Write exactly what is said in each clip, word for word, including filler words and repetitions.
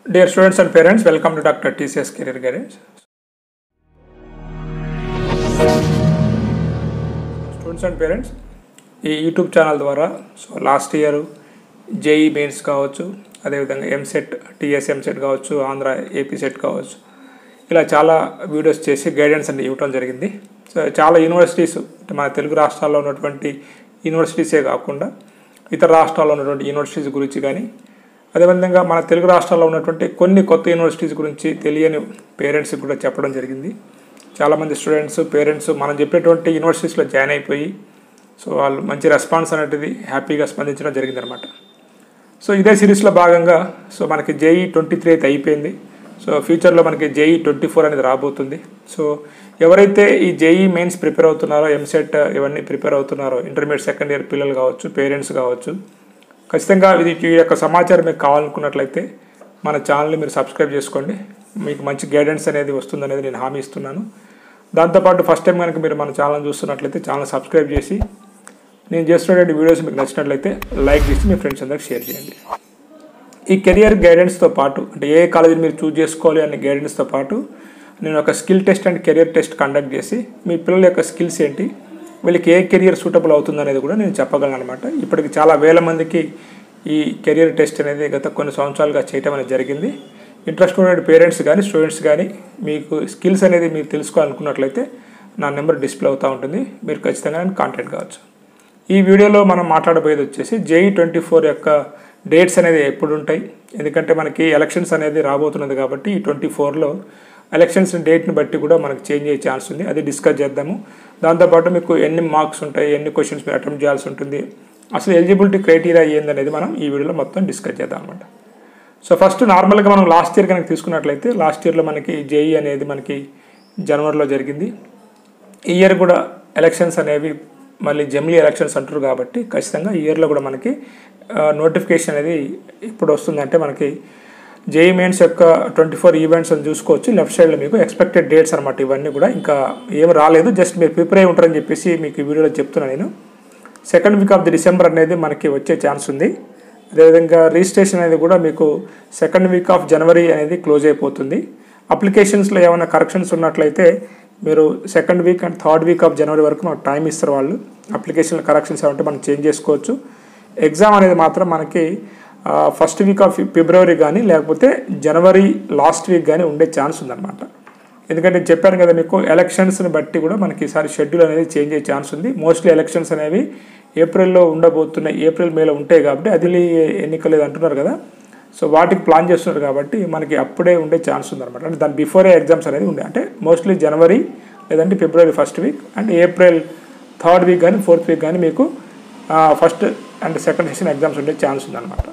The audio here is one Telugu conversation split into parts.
Dear students and parents, welcome to Doctor T C S Career Guidance. Students and parents, ఈ యూట్యూబ్ ఛానల్ ద్వారా so last year JEE mains కావచ్చు, అదేవిధంగా ఎంసెట్ టీఎస్ ఎంసెట్ కావచ్చు, ఆంధ్ర ఏపీ సెట్ కావచ్చు, ఇలా చాలా వీడియోస్ చేసి గైడెన్స్ అనేది ఇవ్వడం జరిగింది. సో చాలా యూనివర్సిటీస్ మన తెలుగు రాష్ట్రాల్లో ఉన్నటువంటి యూనివర్సిటీసే కాకుండా ఇతర రాష్ట్రాల్లో ఉన్నటువంటి యూనివర్సిటీస్ గురించి కానీ, అదేవిధంగా మన తెలుగు రాష్ట్రాల్లో ఉన్నటువంటి కొన్ని కొత్త యూనివర్సిటీస్ గురించి తెలియని పేరెంట్స్కి కూడా చెప్పడం జరిగింది. చాలామంది స్టూడెంట్స్ పేరెంట్స్ మనం చెప్పేటువంటి యూనివర్సిటీస్లో జాయిన్ అయిపోయి సో వాళ్ళు మంచి రెస్పాన్స్ అనేది హ్యాపీగా స్పందించడం జరిగిందనమాట. సో ఇదే సిరీస్లో భాగంగా సో మనకి జేఈ ట్వంటీ త్రీ అయితే అయిపోయింది. సో ఫ్యూచర్లో మనకి జేఈ ట్వంటీ ఫోర్ అనేది రాబోతుంది. సో ఎవరైతే ఈ జేఈ మెయిన్స్ ప్రిపేర్ అవుతున్నారో, ఎంసెట్ ఇవన్నీ ప్రిపేర్ అవుతున్నారో, ఇంటర్మీడియట్ సెకండ్ ఇయర్ పిల్లలు కావచ్చు, పేరెంట్స్ కావచ్చు, ఖచ్చితంగా ఇది ఈ యొక్క సమాచారం మీకు కావాలనుకున్నట్లయితే మన ఛానల్ని మీరు సబ్స్క్రైబ్ చేసుకోండి. మీకు మంచి గైడెన్స్ అనేది వస్తుందనేది నేను హామీ ఇస్తున్నాను. దాంతోపాటు ఫస్ట్ టైం కనుక మీరు మన ఛానల్ చూస్తున్నట్లయితే ఛానల్ సబ్స్క్రైబ్ చేసి నేను చేస్తున్నటువంటి వీడియోస్ మీకు నచ్చినట్లయితే లైక్ చేసి మీ ఫ్రెండ్స్ అందరికి షేర్ చేయండి. ఈ కెరియర్ గైడెన్స్తో పాటు అంటే ఏ కాలేజీని మీరు చూస్ చేసుకోవాలి అనే గైడెన్స్తో పాటు నేను ఒక skill test and career test conduct చేసి మీ పిల్లల యొక్క స్కిల్స్ ఏంటి, వీళ్ళకి ఏ కెరియర్ సూటబుల్ అవుతుంది అనేది కూడా నేను చెప్పగలను అనమాట. ఇప్పటికి చాలా వేల మందికి ఈ కెరియర్ టెస్ట్ అనేది గత కొన్ని సంవత్సరాలుగా చేయటం అనేది జరిగింది. ఇంట్రెస్ట్ ఉన్న పేరెంట్స్ కానీ స్టూడెంట్స్ కానీ మీకు స్కిల్స్ అనేది మీరు తెలుసుకోవాలనుకున్నట్లయితే నా నెంబర్ డిస్ప్లే అవుతూ ఉంటుంది, మీరు ఖచ్చితంగా నేను కాంటాక్ట్ కావచ్చు. ఈ వీడియోలో మనం మాట్లాడబోయేది వచ్చేసి జేఈ ట్వంటీ ఫోర్ యొక్క డేట్స్ అనేది ఎప్పుడు ఉంటాయి, ఎందుకంటే మనకి ఎలక్షన్స్ అనేది రాబోతున్నది కాబట్టి ఈ ట్వంటీ ఫోర్లో ఎలక్షన్స్ డేట్ని బట్టి కూడా మనకు చేంజ్ అయ్యే ఛాన్స్ ఉంది, అది డిస్కస్ చేద్దాము. దాంతోపాటు మీకు ఎన్ని మార్క్స్ ఉంటాయి, ఎన్ని క్వశ్చన్స్ మీరు అటెంప్ట్ చేయాల్సి ఉంటుంది, అసలు ఎలిజిబిలిటీ క్రైటీరియా ఏందనేది మనం ఈ వీడియోలో మొత్తం డిస్కస్ చేద్దాం అనమాట. సో ఫస్ట్ నార్మల్గా మనం లాస్ట్ ఇయర్ కనుక తీసుకున్నట్లయితే లాస్ట్ ఇయర్లో మనకి జేఈ అనేది మనకి జనవరిలో జరిగింది. ఈ ఇయర్ కూడా ఎలక్షన్స్ అనేవి మళ్ళీ జమిలీ ఎలక్షన్స్ అంటారు కాబట్టి ఖచ్చితంగా ఈ ఇయర్లో కూడా మనకి నోటిఫికేషన్ అనేది ఇప్పుడు వస్తుందంటే మనకి జేఈ మెయిన్స్ యొక్క ట్వంటీ ఫోర్ ఈవెంట్స్ అని చూసుకోవచ్చు. లెఫ్ట్ సైడ్లో మీకు ఎక్స్పెక్టెడ్ డేట్స్ అనమాట. ఇవన్నీ కూడా ఇంకా ఏం రాలేదు, జస్ట్ మీరు ప్రిపేర్ అయి ఉంటారని చెప్పేసి మీకు ఈ వీడియోలో చెప్తున్నాను నేను. Second week of the December అనేది మనకి వచ్చే ఛాన్స్ ఉంది. అదేవిధంగా రిజిస్ట్రేషన్ అనేది కూడా మీకు సెకండ్ వీక్ ఆఫ్ జనవరి అనేది క్లోజ్ అయిపోతుంది. అప్లికేషన్స్లో ఏమైనా కరెక్షన్స్ ఉన్నట్లయితే మీరు second week and third week of జనవరి వరకు మనకు టైం ఇస్తారు వాళ్ళు. అప్లికేషన్లో కరెక్షన్స్ ఏమంటే మనం చేంజ్ చేసుకోవచ్చు. ఎగ్జామ్ అనేది మాత్రం మనకి ఫస్ట్ వీక్ ఆఫ్ ఫిబ్రవరి కానీ లేకపోతే జనవరి లాస్ట్ వీక్ కానీ ఉండే ఛాన్స్ ఉందన్నమాట. ఎందుకంటే చెప్పాను కదా మీకు ఎలక్షన్స్ని బట్టి కూడా మనకి ఈసారి షెడ్యూల్ అనేది చేంజ్ అయ్యే ఛాన్స్ ఉంది. మోస్ట్లీ ఎలక్షన్స్ అనేవి ఏప్రిల్లో ఉండబోతున్నాయి, ఏప్రిల్ మేలో ఉంటాయి కాబట్టి అదిలీ ఎన్నికలు అంటున్నారు కదా, సో వాటికి ప్లాన్ చేస్తున్నారు కాబట్టి మనకి అప్పుడే ఉండే ఛాన్స్ ఉందన్నమాట. అంటే దాని బిఫోరే ఎగ్జామ్స్ అనేది ఉండే, అంటే మోస్ట్లీ జనవరి లేదంటే ఫిబ్రవరి first week and April third week కానీ ఫోర్త్ వీక్ కానీ మీకు first and second session exams ఉండే ఛాన్స్ ఉందన్నమాట.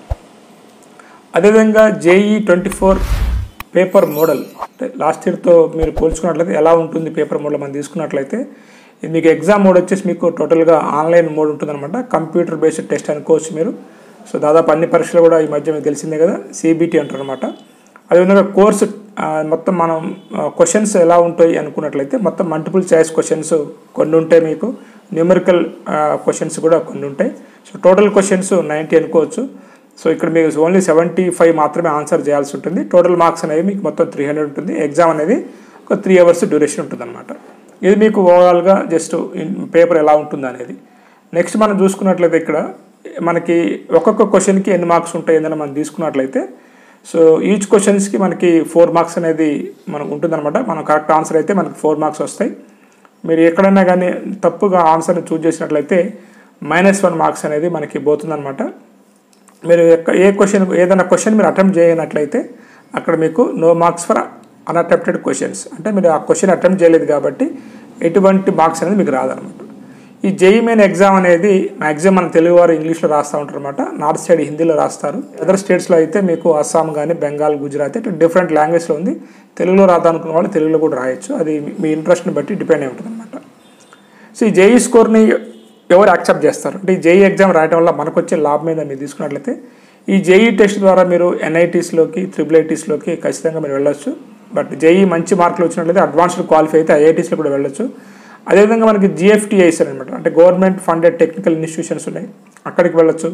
అదేవిధంగా JEE twenty four paper model అంటే లాస్ట్ ఇయర్తో మీరు పోల్చుకున్నట్లయితే ఎలా ఉంటుంది పేపర్ మోడల్ మనం తీసుకున్నట్లయితే ఇది మీకు ఎగ్జామ్ మోడ్ వచ్చేసి మీకు టోటల్గా ఆన్లైన్ మోడ్ ఉంటుందన్నమాట. కంప్యూటర్ బేస్డ్ టెస్ట్ అనుకోవచ్చు మీరు. సో దాదాపు అన్ని పరీక్షలు కూడా ఈ మధ్య మీకు తెలిసిందే కదా, సిబిటి అంటారు అనమాట. అదేవిధంగా కోర్సు మొత్తం మనం క్వశ్చన్స్ ఎలా ఉంటాయి అనుకున్నట్లయితే మొత్తం మల్టిపుల్ చాయిస్ క్వశ్చన్స్ కొన్ని ఉంటాయి, మీకు న్యూమరికల్ క్వశ్చన్స్ కూడా కొన్ని ఉంటాయి. సో టోటల్ క్వశ్చన్స్ నైంటీ అనుకోవచ్చు. సో ఇక్కడ మీకు ఓన్లీ సెవెంటీ ఫైవ్ మాత్రమే ఆన్సర్ చేయాల్సి ఉంటుంది. టోటల్ మార్క్స్ అనేవి మీకు మొత్తం త్రీ హండ్రెడ్ ఉంటుంది. ఎగ్జామ్ అనేది ఒక త్రీ అవర్స్ డ్యూరేషన్ ఉంటుంది అనమాట. ఇది మీకు ఓవరాల్గా జస్ట్ పేపర్ ఎలా ఉంటుంది అనేది. నెక్స్ట్ మనం చూసుకున్నట్లయితే ఇక్కడ మనకి ఒక్కొక్క క్వశ్చన్కి ఎన్ని మార్క్స్ ఉంటాయి ఏదైనా మనం తీసుకున్నట్లయితే సో ఈచ్ క్వశ్చన్స్కి మనకి ఫోర్ మార్క్స్ అనేది మనకు ఉంటుందన్నమాట. మనం కరెక్ట్ ఆన్సర్ అయితే మనకి ఫోర్ మార్క్స్ వస్తాయి. మీరు ఎక్కడైనా కానీ తప్పుగా ఆన్సర్ని చూజ్ చేసినట్లయితే మైనస్ వన్ మార్క్స్ అనేది మనకి పోతుందన్నమాట. మీరు ఏ క్వశ్చన్ ఏదైనా క్వశ్చన్ మీరు అటెంప్ట్ చేయనట్లయితే అక్కడ మీకు no marks for unattempted questions, అంటే మీరు ఆ క్వశ్చన్ అటెంప్ట్ చేయలేదు కాబట్టి ఎటువంటి మార్క్స్ అనేది మీకు రాదనమాట. ఈ జేఈ మెయిన్ ఎగ్జామ్ అనేది మ్యాక్సిమం మన తెలుగు వారు ఇంగ్లీష్లో రాస్తూ ఉంటారు అనమాట. నార్త్ సైడ్ హిందీలో రాస్తారు. అదర్ స్టేట్స్లో అయితే మీకు అస్సాం కానీ బెంగాల్, గుజరాత్ ఇట్లా డిఫరెంట్ లాంగ్వేజ్లో ఉంది. తెలుగులో రాదనుకున్న వాళ్ళు తెలుగులో కూడా రాయొచ్చు, అది మీ ఇంట్రెస్ట్ని బట్టి డిపెండ్ అయి ఉంటుంది అనమాట. సో ఈ జేఈ స్కోర్ని ఎవరు యాక్సెప్ట్ చేస్తారు అంటే ఈ జేఈ ఎగ్జామ్ రాయడం వల్ల మనకు వచ్చే లాభం మీద మీరు తీసుకున్నట్లయితే ఈ జేఈ టెస్ట్ ద్వారా మీరు ఎన్ఐటీస్లోకి త్రిబుల్ ఐటీస్లోకి ఖచ్చితంగా మీరు వెళ్ళొచ్చు. బట్ జేఈ మంచి మార్కులు వచ్చినట్లయితే అడ్వాన్స్డ్ క్వాలిఫై అయితే ఐఐటీస్లో కూడా వెళ్ళొచ్చు. అదేవిధంగా మనకి జిఎఫ్టిఐస్ అనమాట, అంటే గవర్నమెంట్ ఫండెడ్ టెక్నికల్ ఇన్స్టిట్యూషన్స్ ఉన్నాయి, అక్కడికి వెళ్ళొచ్చు.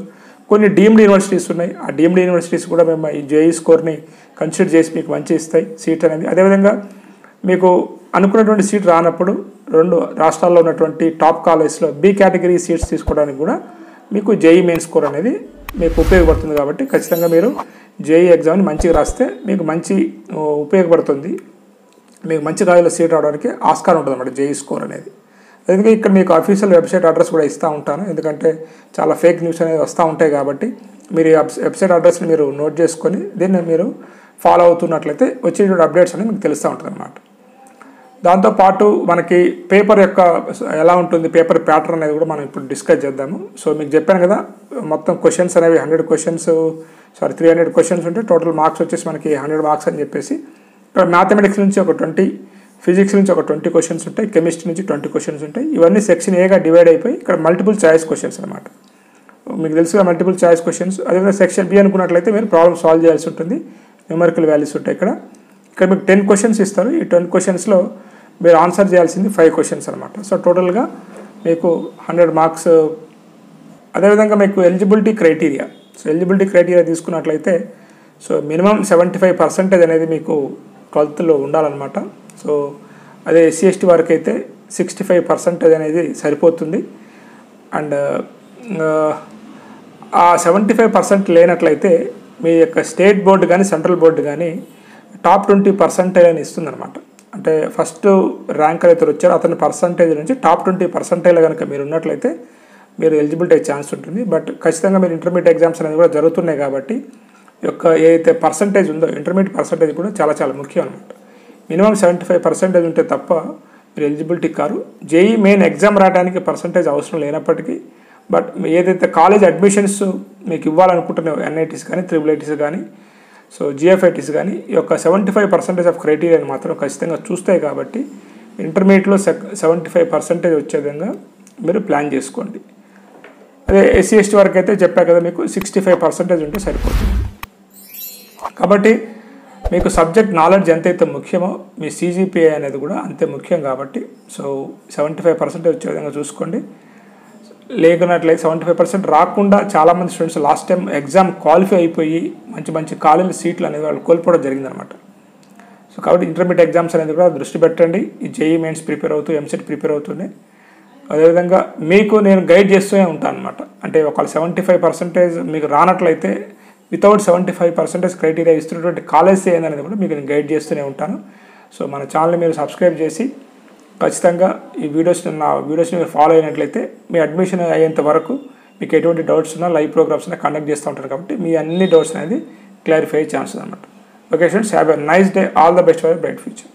కొన్ని డీమ్డ్ యూనివర్సిటీస్ ఉన్నాయి. ఆ డీమ్డ్ యూనివర్సిటీస్ కూడా మేము ఈ జేఈ స్కోర్ని కన్సిడర్ చేసి మీకు మంచి ఇస్తాయి సీట్ అనేది. అదేవిధంగా మీకు అనుకున్నటువంటి సీట్ రానప్పుడు రెండు రాష్ట్రాల్లో ఉన్నటువంటి టాప్ కాలేజ్లో బి కేటగిరీ సీట్స్ తీసుకోవడానికి కూడా మీకు జేఈ మెయిన్ స్కోర్ అనేది మీకు ఉపయోగపడుతుంది. కాబట్టి ఖచ్చితంగా మీరు జేఈ ఎగ్జామ్ని మంచిగా రాస్తే మీకు మంచి ఉపయోగపడుతుంది. మీకు మంచి కాలేజీలో సీట్ రావడానికి ఆస్కారం ఉంటుంది అన్నమాట జేఈ స్కోర్ అనేది. అందుకే ఇక్కడ మీకు అఫీషియల్ వెబ్సైట్ అడ్రస్ కూడా ఇస్తూ ఉంటాను, ఎందుకంటే చాలా ఫేక్ న్యూస్ అనేది వస్తూ ఉంటాయి కాబట్టి మీరు ఈ వెబ్సైట్ అడ్రస్ని మీరు నోట్ చేసుకొని దీన్ని మీరు ఫాలో అవుతున్నట్లయితే వచ్చేటువంటి అప్డేట్స్ అనేది మీకు తెలుస్తూ ఉంటుంది అన్నమాట. దాంతోపాటు మనకి పేపర్ యొక్క ఎలా ఉంటుంది, పేపర్ ప్యాటర్న్ అనేది కూడా మనం ఇప్పుడు డిస్కస్ చేద్దాము. సో మీకు చెప్పాను కదా, మొత్తం క్వశ్చన్స్ అనేవి hundred questions sorry three hundred questions ఉంటే టోటల్ మార్క్స్ వచ్చేసి మనకి హండ్రెడ్ మార్క్స్ అని చెప్పేసి ఇక్కడ మ్యాథమెటిక్స్ నుంచి ఒక ట్వంటీ, ఫిజిక్స్ నుంచి ఒక ట్వంటీ క్వశ్చన్స్ ఉంటాయి, కెమిస్ట్రీ నుంచి ట్వంటీ క్వశ్చన్స్ ఉంటాయి. ఇవన్నీ సెక్షన్ ఏగా డివైడ్ అయిపోయి ఇక్కడ మల్టిపుల్ చాయిస్ క్వశ్చన్స్ అనమాట. మీకు తెలుసుగా మల్టిపుల్ చాయిస్ క్వశ్చన్స్. అదేవిధంగా సెక్షన్ బి అనుకున్నట్లయితే మీరు ప్రాబ్లమ్ సాల్వ్ చేయాల్సి ఉంటుంది, న్యూమరికల్ వాల్యూస్ ఉంటాయి. ఇక్కడ ఇక్కడ మీకు టెన్ క్వశ్చన్స్ ఇస్తారు. ఈ టెన్ క్వశ్చన్స్లో మీరు ఆన్సర్ చేయాల్సింది ఫైవ్ క్వశ్చన్స్ అనమాట. సో టోటల్గా మీకు హండ్రెడ్ మార్క్స్. అదేవిధంగా మీకు eligibility criteria, so eligibility criteria తీసుకున్నట్లయితే so minimum seventy five percentage అనేది మీకు ట్వెల్త్లో ఉండాలన్నమాట. సో అదే ఎస్సీ ఎస్టీ వారికి అయితే సిక్స్టీ ఫైవ్ పర్సెంటేజ్ అనేది సరిపోతుంది. అండ్ ఆ సెవెంటీ ఫైవ్ పర్సెంట్ లేనట్లయితే మీ యొక్క స్టేట్ బోర్డు కానీ సెంట్రల్ బోర్డు కానీ టాప్ ట్వంటీ పర్సెంటేజ్ అని ఇస్తుందన్నమాట. అంటే ఫస్ట్ ర్యాంకర్ అయితే వచ్చారో అతని పర్సంటేజ్ నుంచి టాప్ ట్వంటీ పర్సెంటేజ్ కనుక మీరు ఉన్నట్లయితే మీరు ఎలిజిబిలిటీ అయ్యే ఛాన్స్ ఉంటుంది. బట్ ఖచ్చితంగా మీరు ఇంటర్మీడియట్ ఎగ్జామ్స్ అనేది కూడా జరుగుతున్నాయి కాబట్టి యొక్క ఏదైతే పర్సంటేజ్ ఉందో ఇంటర్మీడియట్ పర్సంటేజ్ కూడా చాలా చాలా ముఖ్యం అనమాట. మినిమం సెవెంటీ ఫైవ్ పర్సెంటేజ్ ఉంటే తప్ప మీరు ఎలిజిబిలిటీ కారు. జేఈ మెయిన్ ఎగ్జామ్ రావడానికి పర్సంటేజ్ అవసరం లేనప్పటికీ బట్ ఏదైతే కాలేజ్ అడ్మిషన్స్ మీకు ఇవ్వాలనుకుంటున్నాయో ఎన్ఐటీస్ కానీ త్రిబుల్ ఐటీస్ కానీ సో జిఎఫ్ఐటీస్ కానీ ఈ యొక్క సెవెంటీ ఫైవ్ పర్సెంటేజ్ ఆఫ్ క్రైటీరియాని మాత్రం ఖచ్చితంగా చూస్తాయి. కాబట్టి ఇంటర్మీడియట్లో సెవెంటీ ఫైవ్ పర్సెంటేజ్ వచ్చే విధంగా మీరు ప్లాన్ చేసుకోండి. అదే ఎస్సీ ఎస్టీ వరకు అయితే చెప్పా కదా మీకు సిక్స్టీ ఫైవ్ పర్సెంటేజ్ ఉంటే సరిపోతుంది. కాబట్టి మీకు సబ్జెక్ట్ నాలెడ్జ్ ఎంతైతే ముఖ్యమో మీ సీజీపీఏ అనేది కూడా అంతే ముఖ్యం. కాబట్టి సో సెవెంటీ ఫైవ్ పర్సెంటేజ్ వచ్చే విధంగా చూసుకోండి. లేకున్నట్లయితే సెవెంటీ ఫైవ్ పర్సెంట్ రాకుండా చాలామంది students last time exam qualify అయిపోయి మంచి మంచి కాలేజీ సీట్లు అనేది వాళ్ళు కోల్పోవడం జరిగిందనమాట. సో కాబట్టి ఇంటర్మీడియట్ ఎగ్జామ్స్ అనేది కూడా దృష్టి పెట్టండి. ఈ జేఈ మెయిన్స్ ప్రిపేర్ అవుతూ ఎంసెట్ ప్రిపేర్ అవుతూనే అదేవిధంగా మీకు నేను గైడ్ చేస్తూనే ఉంటాను అనమాట. అంటే ఒకవేళ సెవెంటీ ఫైవ్ పర్సెంటేజ్ మీకు రానట్లయితే without seventy five percentage criteria ఇస్తున్నటువంటి కాలేజ్ ఏందనేది కూడా మీకు నేను గైడ్ చేస్తూనే ఉంటాను. సో మన ఛానల్ని మీరు సబ్స్క్రైబ్ చేసి ఖచ్చితంగా ఈ వీడియోస్ నా వీడియోస్ని మీరు ఫాలో అయినట్లయితే మీ అడ్మిషన్ అయ్యేంత వరకు మీకు ఎటువంటి డౌట్స్ ఉన్నా లైవ్ ప్రోగ్రామ్స్ ఉన్నా కండక్ట్ చేస్తూ ఉంటారు. కాబట్టి మీ అన్ని డౌట్స్ అనేది క్లారిఫై ఛాన్స్ అనమాట. Okay students, have a nice day. All the best for bright future.